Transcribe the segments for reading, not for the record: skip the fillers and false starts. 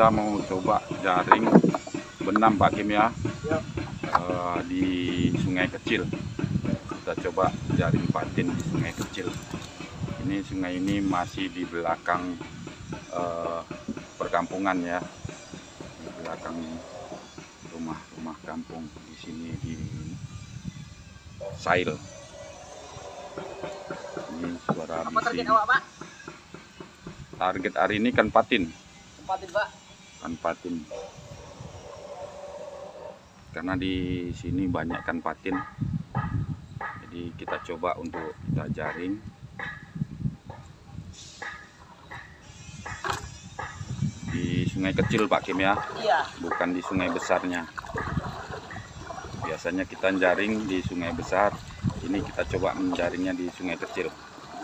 kita mau coba jaring benam Pak Kim ya. Di sungai kecil. Kita coba jaring patin di sungai kecil. Ini sungai ini masih di belakang perkampungan ya, di belakang rumah-rumah kampung di sini di Sail. Ini suara apa target bising. awak, Pak? Target hari ini kan patin. Patin, Pak. Kan patin. Karena di sini banyak kan patin. Jadi kita coba untuk kita jaring. Di sungai kecil Pak Kim ya. Iya. Bukan di sungai besarnya. Biasanya kita jaring di sungai besar. Ini kita coba menjaringnya di sungai kecil.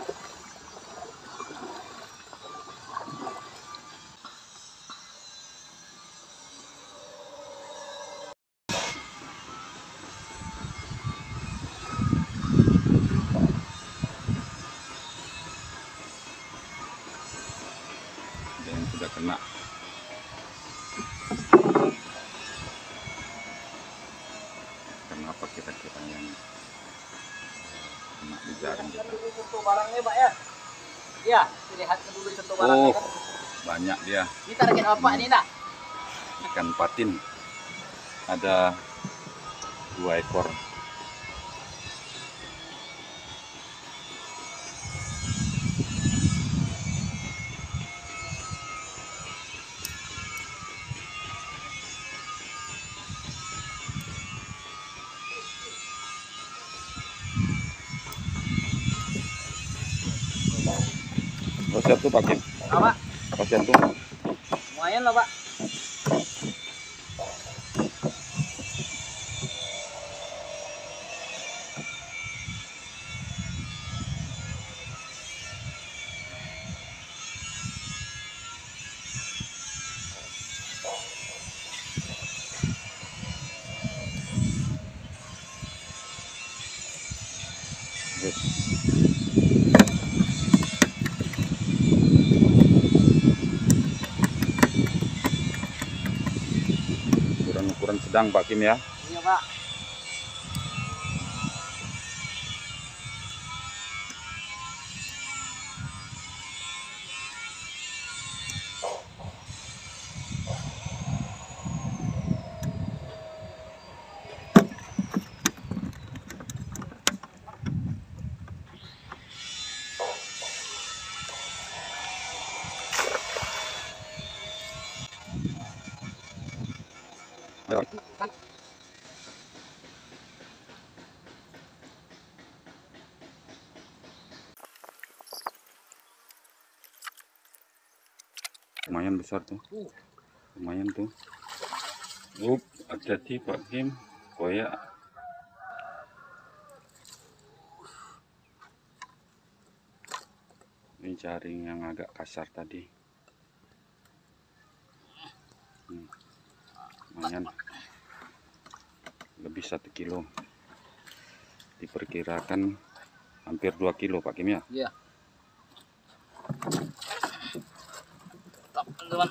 Dan sudah kena. Kenapa kira-kira yang kena di jaring kita? Contoh barangnya, Pak ya. Iya, lihat dulu contoh barangnya Oh, kan. banyak dia. Ini target apa, Pak, ini nak? Ikan patin. Ada 2 ekor. Kasihan tuh Pak Kim. Apa? Kasihan tuh. Lumayan lah, Pak. Ukuran sedang Pak Kim ya. Iya, Pak. Lumayan besar tuh. Lumayan tuh. Hati-hati Pak Kim. Koyak. Ini jaring yang agak kasar tadi. Lumayan. Lebih 1 kilo. Diperkirakan hampir 2 kilo Pak Kim ya. Iya. Teman-teman.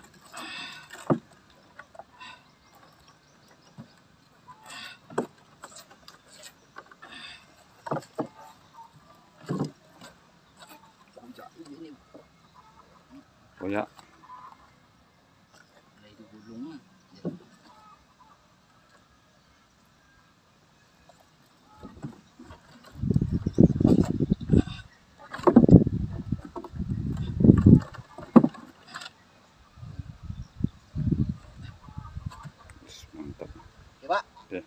Koyak. Dari gulung. Mantap. Ya, Pak. Oke.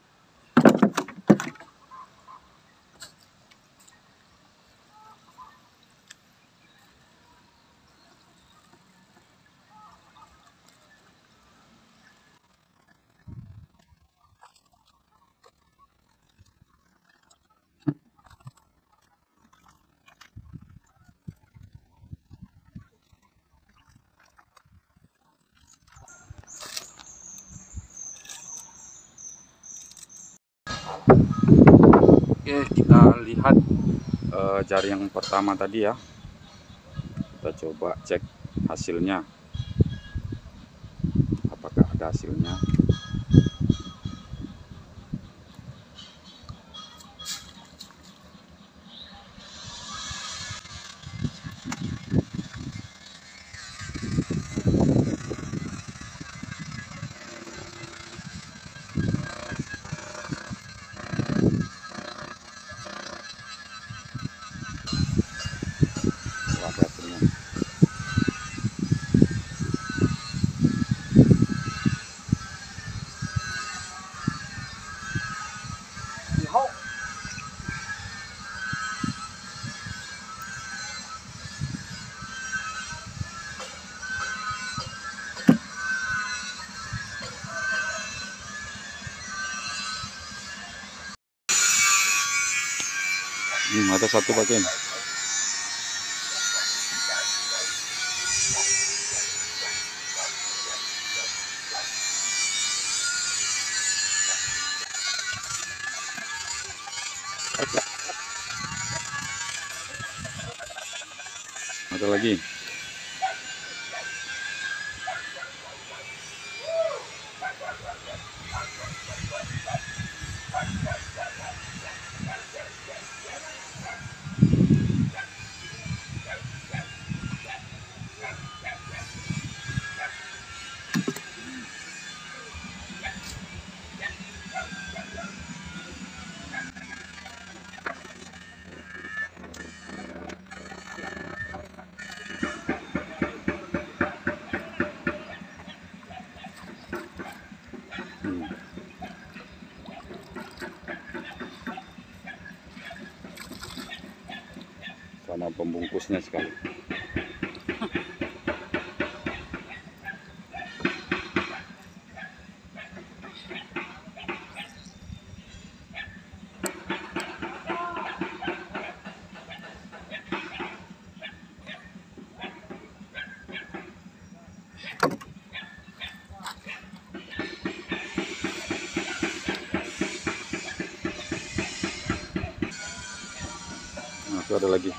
Oke, kita lihat jari yang pertama tadi ya. Kita coba cek hasilnya. ada hasilnya. Wah, ada hasilnya. Iho. Ada satu patin. Ada lagi. Sama pembungkusnya sekali. Nah, itu ada lagi.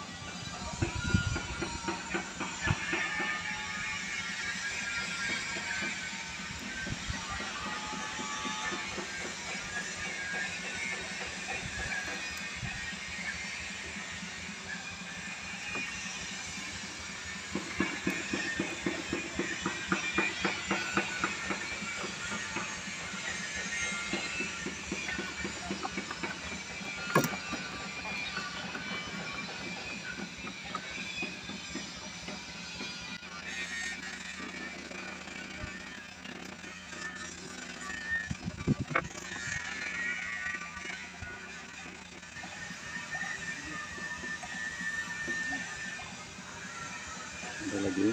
Ada lagi.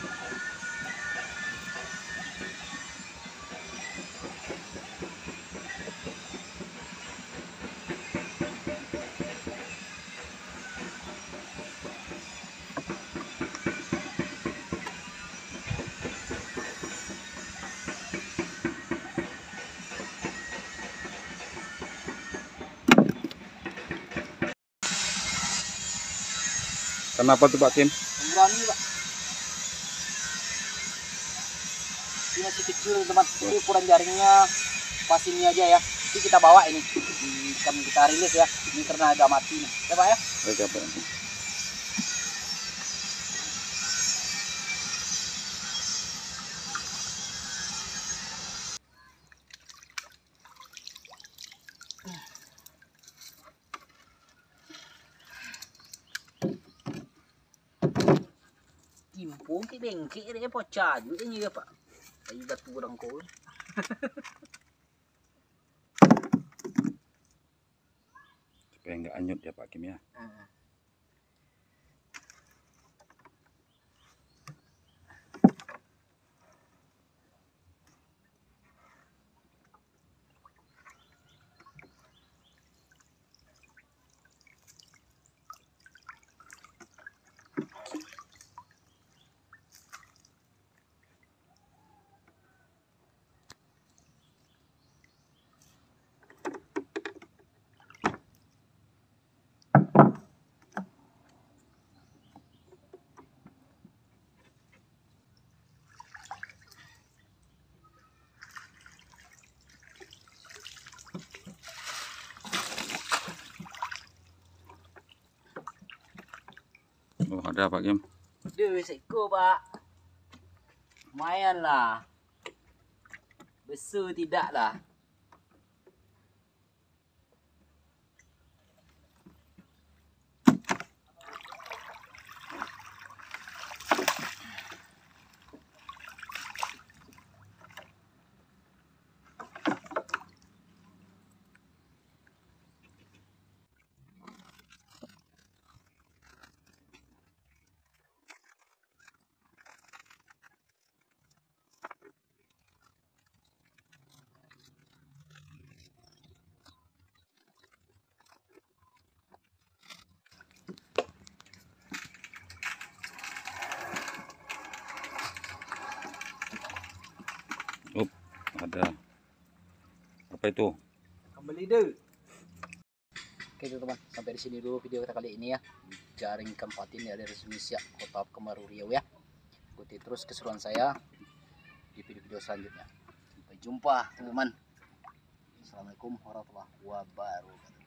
Kenapa tuh Pak Kim? Berani, Pak. Ini masih kecil, teman. Ini ukuran jaringnya pas ini aja ya. Ini kita bawa ini. Kan kita rilis ya. Ini karena agak mati nih. Ya, Pak ya? Oke, Pak. Timpung cái bengke dia pocah juga ni ya, Pak. Kayu batu orang kau. Supaya nggak anyut ya Pak Kim ya. Oh, ada Pak Kim. Duh, seekor Pak. Lumayan lah. Besar tidak lah. Oh, ada. Apa itu? Kembali deh. Oke teman-teman, sampai di sini dulu video kita kali ini ya. Jaring ikan patin dari Indonesia, Kota Pekanbaru Riau ya. Ikuti terus keseruan saya di video-video selanjutnya. Sampai jumpa teman-teman. Assalamualaikum warahmatullahi wabarakatuh.